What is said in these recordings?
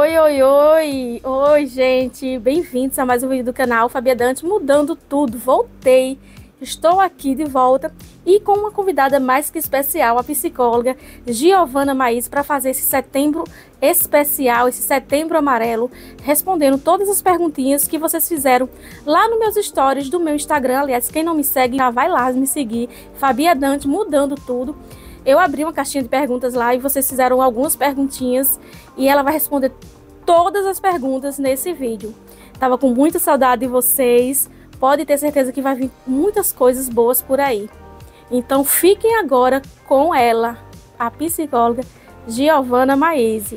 Oi, oi, oi! Oi, gente! Bem-vindos a mais um vídeo do canal Fabia Dante, mudando tudo. Voltei, estou aqui de volta e com uma convidada mais que especial, a psicóloga Giovana Maís, para fazer esse setembro especial, esse setembro amarelo, respondendo todas as perguntinhas que vocês fizeram lá nos meus stories do meu Instagram. Aliás, quem não me segue, já vai lá me seguir, Fabia Dante, mudando tudo. Eu abri uma caixinha de perguntas lá e vocês fizeram algumas perguntinhas e ela vai responder todas as perguntas nesse vídeo. Tava com muita saudade de vocês, pode ter certeza que vai vir muitas coisas boas por aí. Então fiquem agora com ela, a psicóloga Giovana Maís.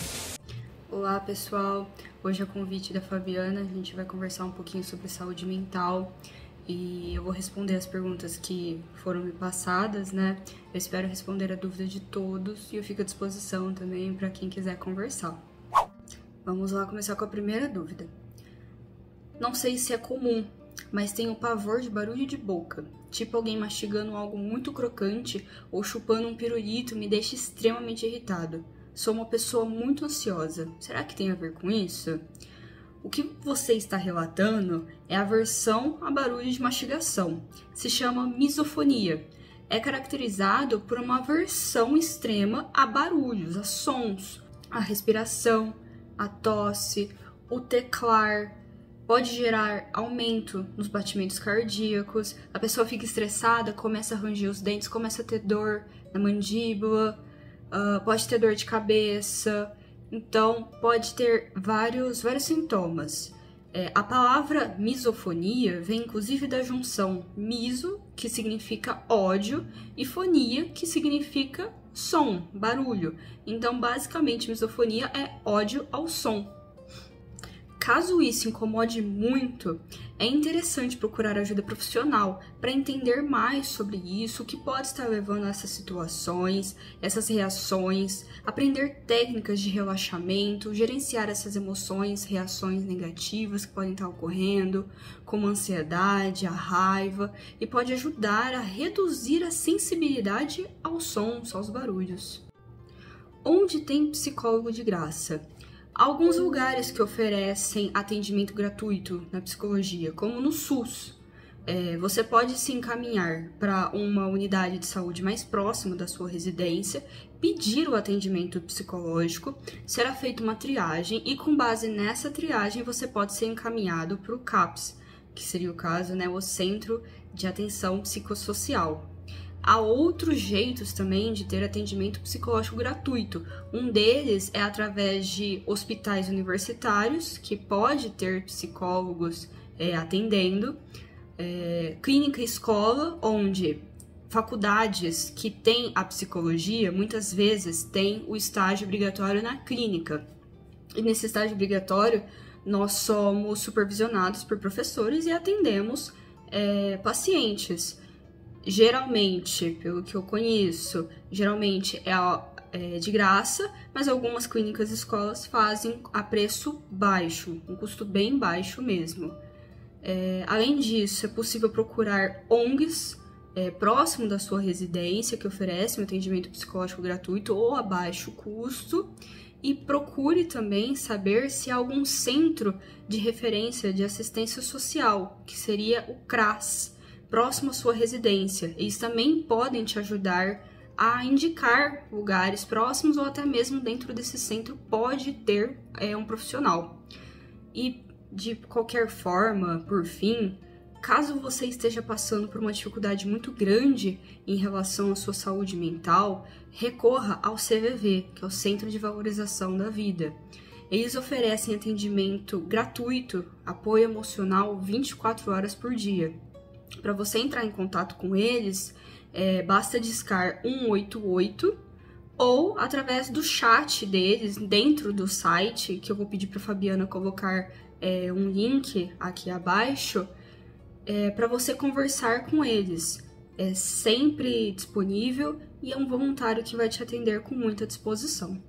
Olá pessoal, hoje a convite da Fabiana, a gente vai conversar um pouquinho sobre saúde mental. E eu vou responder as perguntas que foram me passadas, né? Eu espero responder a dúvida de todos e eu fico à disposição também para quem quiser conversar. Vamos lá começar com a primeira dúvida. Não sei se é comum, mas tenho pavor de barulho de boca. Tipo alguém mastigando algo muito crocante ou chupando um pirulito me deixa extremamente irritado. Sou uma pessoa muito ansiosa. Será que tem a ver com isso? O que você está relatando é aversão a barulho de mastigação. Se chama misofonia. É caracterizado por uma aversão extrema a barulhos, a sons, a respiração, a tosse, o teclar. Pode gerar aumento nos batimentos cardíacos. A pessoa fica estressada, começa a ranger os dentes, começa a ter dor na mandíbula, pode ter dor de cabeça. Então, pode ter vários sintomas. A palavra misofonia vem inclusive da junção miso, que significa ódio, e fonia, que significa som, barulho. Então, basicamente, misofonia é ódio ao som. Caso isso incomode muito, é interessante procurar ajuda profissional para entender mais sobre isso, o que pode estar levando a essas situações, essas reações, aprender técnicas de relaxamento, gerenciar essas emoções, reações negativas que podem estar ocorrendo, como a ansiedade, a raiva, e pode ajudar a reduzir a sensibilidade aos sons, aos barulhos. Onde tem psicólogo de graça? Alguns lugares que oferecem atendimento gratuito na psicologia, como no SUS, você pode se encaminhar para uma unidade de saúde mais próxima da sua residência, pedir o atendimento psicológico, será feita uma triagem e com base nessa triagem você pode ser encaminhado para o CAPS, que seria o caso, né, o Centro de Atenção Psicossocial. Há outros jeitos também de ter atendimento psicológico gratuito. Um deles é através de hospitais universitários, que pode ter psicólogos atendendo, clínica escola, onde faculdades que têm a psicologia, muitas vezes têm o estágio obrigatório na clínica. E nesse estágio obrigatório, nós somos supervisionados por professores e atendemos pacientes. Geralmente, pelo que eu conheço, geralmente é de graça, mas algumas clínicas e escolas fazem a preço baixo, um custo bem baixo mesmo. Além disso, é possível procurar ONGs próximo da sua residência que oferecem um atendimento psicológico gratuito ou a baixo custo. E procure também saber se há algum centro de referência de assistência social, que seria o CRAS, próximo à sua residência. Eles também podem te ajudar a indicar lugares próximos ou até mesmo dentro desse centro pode ter um profissional. E de qualquer forma, por fim, caso você esteja passando por uma dificuldade muito grande em relação à sua saúde mental, recorra ao CVV, que é o Centro de Valorização da Vida. Eles oferecem atendimento gratuito, apoio emocional 24 horas por dia. Para você entrar em contato com eles, basta discar 188 ou através do chat deles dentro do site, que eu vou pedir para a Fabiana colocar um link aqui abaixo, para você conversar com eles. É sempre disponível e é um voluntário que vai te atender com muita disposição.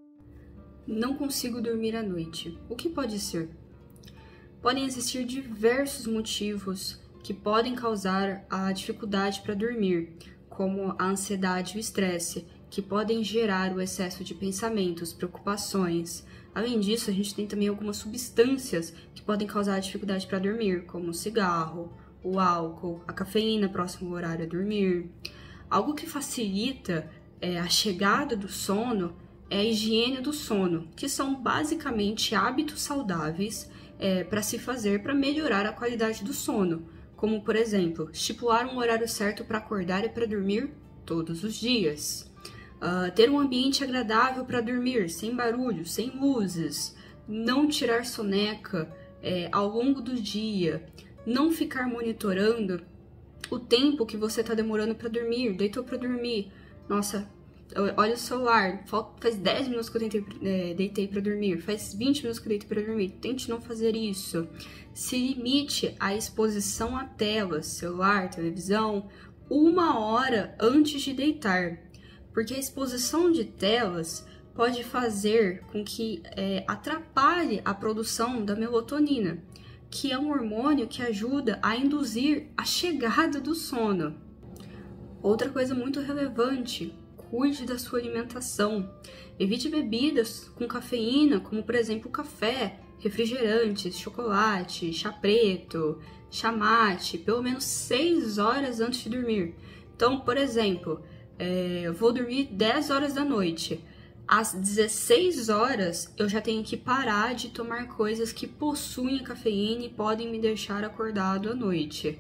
Não consigo dormir à noite. O que pode ser? Podem existir diversos motivos que podem causar a dificuldade para dormir, como a ansiedade e o estresse, que podem gerar o excesso de pensamentos, preocupações, Além disso, a gente tem também algumas substâncias que podem causar dificuldade para dormir, como o cigarro, o álcool, a cafeína próximo ao horário a dormir. Algo que facilita a chegada do sono é a higiene do sono, que são basicamente hábitos saudáveis para se fazer para melhorar a qualidade do sono, como, por exemplo, estipular um horário certo para acordar e para dormir todos os dias. Ter um ambiente agradável para dormir, sem barulho, sem luzes, não tirar soneca ao longo do dia, não ficar monitorando o tempo que você está demorando para dormir, deitou para dormir, nossa, olha o celular, faz 10 minutos que eu deitei para dormir, faz 20 minutos que eu deitei para dormir, tente não fazer isso. Se limite à exposição a telas, celular, televisão, 1 hora antes de deitar. Porque a exposição de telas pode fazer com que atrapalhe a produção da melatonina, que é um hormônio que ajuda a induzir a chegada do sono. Outra coisa muito relevante, cuide da sua alimentação. Evite bebidas com cafeína, como por exemplo café, refrigerantes, chocolate, chá preto, chá mate, pelo menos 6 horas antes de dormir. Então, por exemplo, eu vou dormir 10 horas da noite. Às 16 horas, eu já tenho que parar de tomar coisas que possuem cafeína e podem me deixar acordado à noite.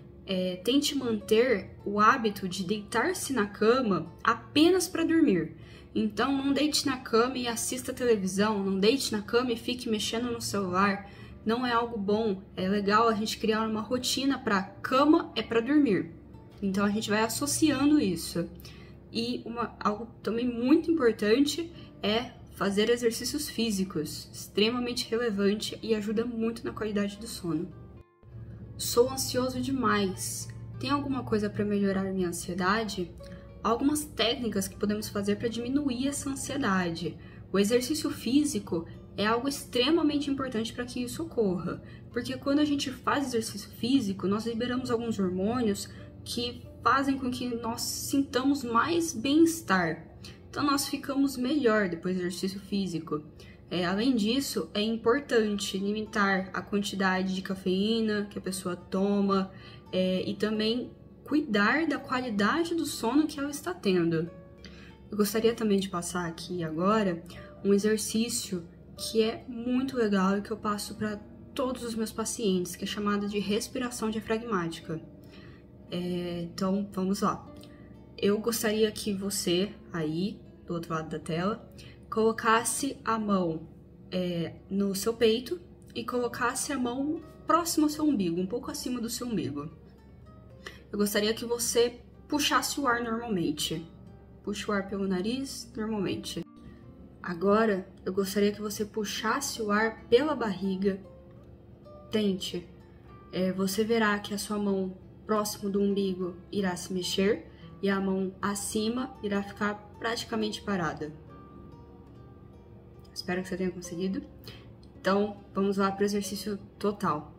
Tente manter o hábito de deitar-se na cama apenas para dormir. Então, não deite na cama e assista televisão, não deite na cama e fique mexendo no celular. Não é algo bom. É legal a gente criar uma rotina para cama é para dormir. Então a gente vai associando isso. E algo também muito importante é fazer exercícios físicos, extremamente relevante e ajuda muito na qualidade do sono. Sou ansioso demais. Tem alguma coisa para melhorar minha ansiedade? Há algumas técnicas que podemos fazer para diminuir essa ansiedade. O exercício físico é algo extremamente importante para que isso ocorra, porque quando a gente faz exercício físico, nós liberamos alguns hormônios que fazem com que nós sintamos mais bem-estar. Então, nós ficamos melhor depois do exercício físico. Além disso, é importante limitar a quantidade de cafeína que a pessoa toma e também cuidar da qualidade do sono que ela está tendo. Eu gostaria também de passar aqui agora um exercício que é muito legal e que eu passo para todos os meus pacientes, que é chamado de respiração diafragmática. Então, vamos lá. Eu gostaria que você, aí, do outro lado da tela, colocasse a mão no seu peito e colocasse a mão próximo ao seu umbigo, um pouco acima do seu umbigo. Eu gostaria que você puxasse o ar normalmente. Puxe o ar pelo nariz normalmente. Agora, eu gostaria que você puxasse o ar pela barriga. Tente. Você verá que a sua mão próximo do umbigo irá se mexer e a mão acima irá ficar praticamente parada. Espero que você tenha conseguido. Então, vamos lá para o exercício total.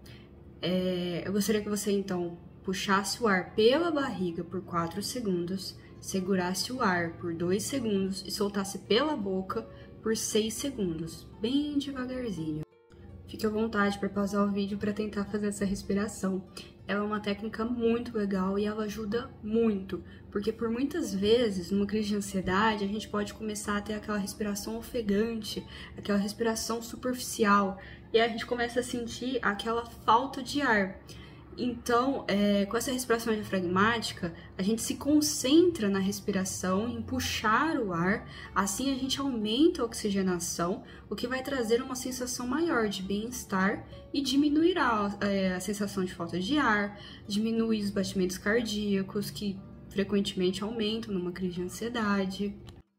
Eu gostaria que você, então, puxasse o ar pela barriga por 4 segundos, segurasse o ar por 2 segundos e soltasse pela boca por 6 segundos, bem devagarzinho. Fique à vontade para pausar o vídeo para tentar fazer essa respiração. Ela é uma técnica muito legal e ela ajuda muito, porque por muitas vezes, numa crise de ansiedade, a gente pode começar a ter aquela respiração ofegante, aquela respiração superficial, e aí a gente começa a sentir aquela falta de ar. Então, com essa respiração diafragmática, a gente se concentra na respiração, em puxar o ar, assim a gente aumenta a oxigenação, o que vai trazer uma sensação maior de bem-estar e diminuirá a sensação de falta de ar, diminui os batimentos cardíacos, que frequentemente aumentam numa crise de ansiedade.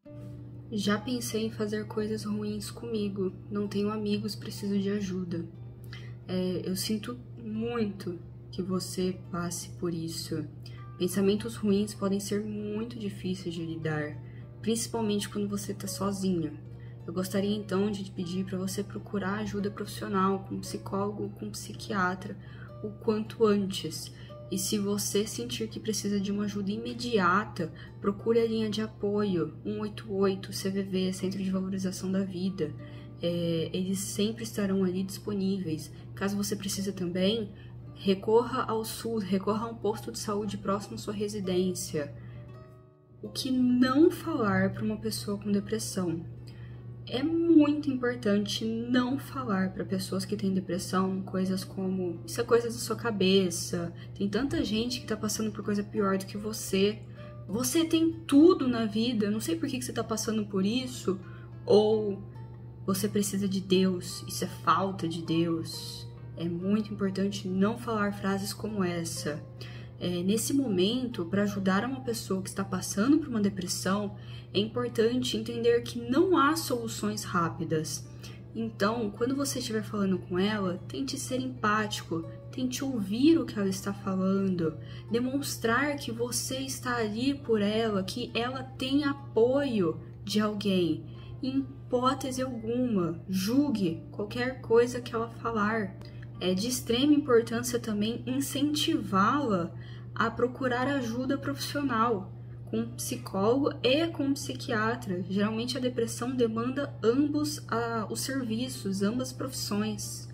Já pensei em fazer coisas ruins comigo, não tenho amigos, preciso de ajuda. Eu sinto muito que você passe por isso. Pensamentos ruins podem ser muito difíceis de lidar, principalmente quando você está sozinho. Eu gostaria então de te pedir para você procurar ajuda profissional, com um psicólogo ou com um psiquiatra, o quanto antes. E se você sentir que precisa de uma ajuda imediata, procure a linha de apoio 188 CVV, Centro de Valorização da Vida. eles sempre estarão ali disponíveis. Caso você precise também, recorra ao SUS, recorra a um posto de saúde próximo à sua residência. O que não falar para uma pessoa com depressão? É muito importante não falar para pessoas que têm depressão coisas como: isso é coisa da sua cabeça, tem tanta gente que tá passando por coisa pior do que você. Você tem tudo na vida, não sei por que você tá passando por isso. Ou você precisa de Deus, isso é falta de Deus. É muito importante não falar frases como essa. Nesse momento, para ajudar uma pessoa que está passando por uma depressão, é importante entender que não há soluções rápidas. Então, quando você estiver falando com ela, tente ser empático, tente ouvir o que ela está falando, demonstrar que você está ali por ela, que ela tem apoio de alguém. Em hipótese alguma, julgue qualquer coisa que ela falar. É de extrema importância também incentivá-la a procurar ajuda profissional, com um psicólogo e com um psiquiatra. Geralmente a depressão demanda ambos os serviços, ambas as profissões.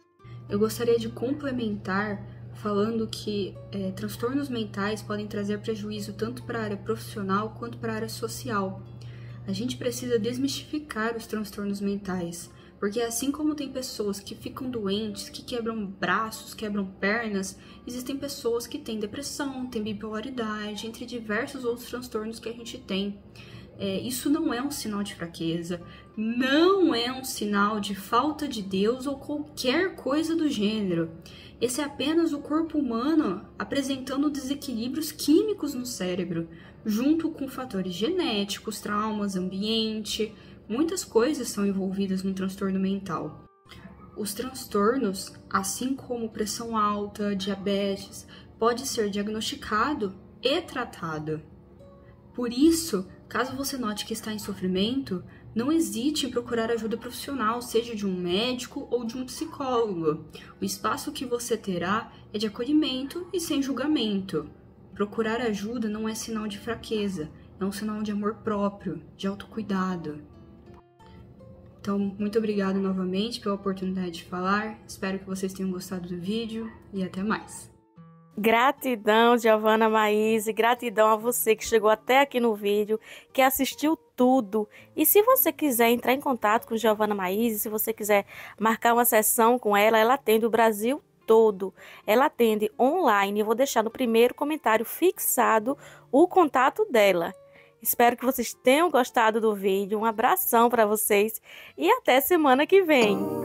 Eu gostaria de complementar falando que transtornos mentais podem trazer prejuízo tanto para a área profissional quanto para a área social. A gente precisa desmistificar os transtornos mentais, porque assim como tem pessoas que ficam doentes, que quebram braços, quebram pernas, existem pessoas que têm depressão, têm bipolaridade, entre diversos outros transtornos que a gente tem. Isso não é um sinal de fraqueza, não é um sinal de falta de Deus ou qualquer coisa do gênero. Esse é apenas o corpo humano apresentando desequilíbrios químicos no cérebro, junto com fatores genéticos, traumas, ambiente. Muitas coisas são envolvidas no transtorno mental. Os transtornos, assim como pressão alta, diabetes, pode ser diagnosticado e tratado. Por isso, caso você note que está em sofrimento, não hesite em procurar ajuda profissional, seja de um médico ou de um psicólogo. O espaço que você terá é de acolhimento e sem julgamento. Procurar ajuda não é sinal de fraqueza, é um sinal de amor próprio, de autocuidado. Então, muito obrigada novamente pela oportunidade de falar. Espero que vocês tenham gostado do vídeo e até mais. Gratidão, Giovana Maíse, gratidão a você que chegou até aqui no vídeo, que assistiu tudo. E se você quiser entrar em contato com Giovana Maíse, se você quiser marcar uma sessão com ela, ela atende o Brasil todo. Ela atende online. Eu vou deixar no primeiro comentário fixado o contato dela. Espero que vocês tenham gostado do vídeo. Um abração para vocês e até semana que vem.